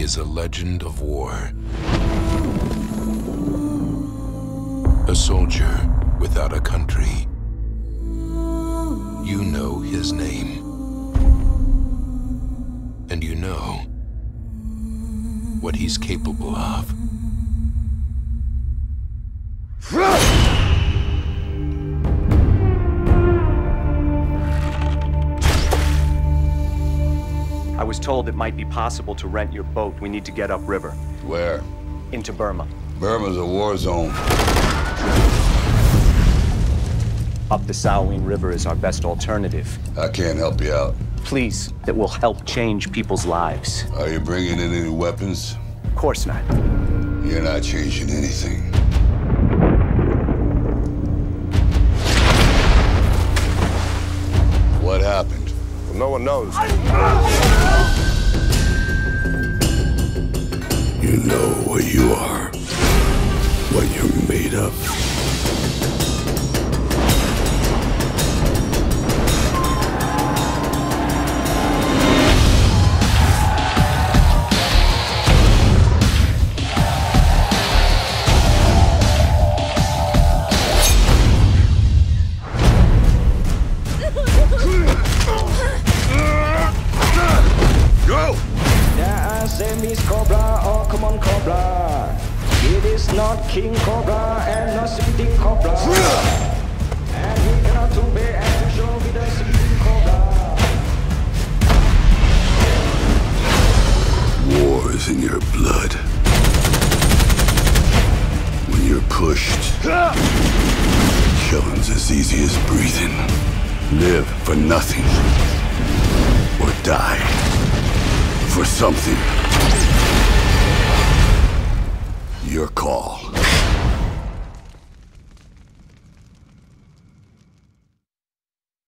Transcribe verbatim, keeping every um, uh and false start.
is a legend of war. A soldier without a country. You know his name. And you know what he's capable of. I was told it might be possible to rent your boat. We need to get upriver. Where? Into Burma. Burma's a war zone. Up the Salween River is our best alternative. I can't help you out. Please, that will help change people's lives. Are you bringing in any weapons? Of course not. You're not changing anything. What happened? Well, no one knows. You know what you are, what you're made of. Miss Cobra, oh come on Cobra. It is not King Cobra and not Sleeping Cobra. And we cannot obey and show with the Sleeping Cobra. War is in your blood. When you're pushed, killing's as easy as breathing. Live for nothing, or die for something. Your call.